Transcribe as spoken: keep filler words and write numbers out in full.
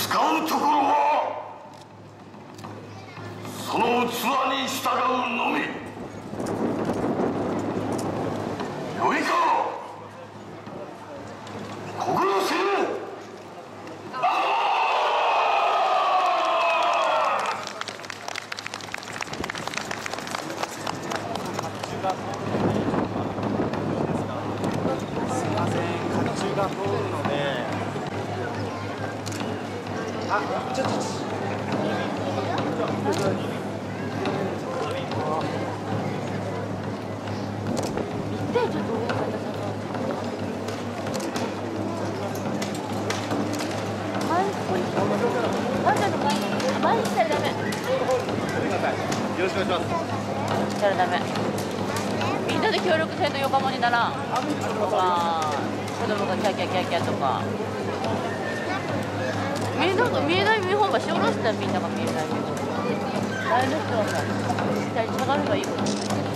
使うところはその器に従うのみ。よいか、心せよ。 すいません、甲冑が通るので。あ、ちょっと。 で、ちょっと上からさ。前にここに。前に前にしたらダメ。 よろしくお願いします。 したらダメ。みんなで協力せんと横浜にならん。ああ、子供がキャキャキャキャとか。見えない見えない見本場し下ろしたらみんなが見えない見本場。前の人はさ、下に下がればいいこと。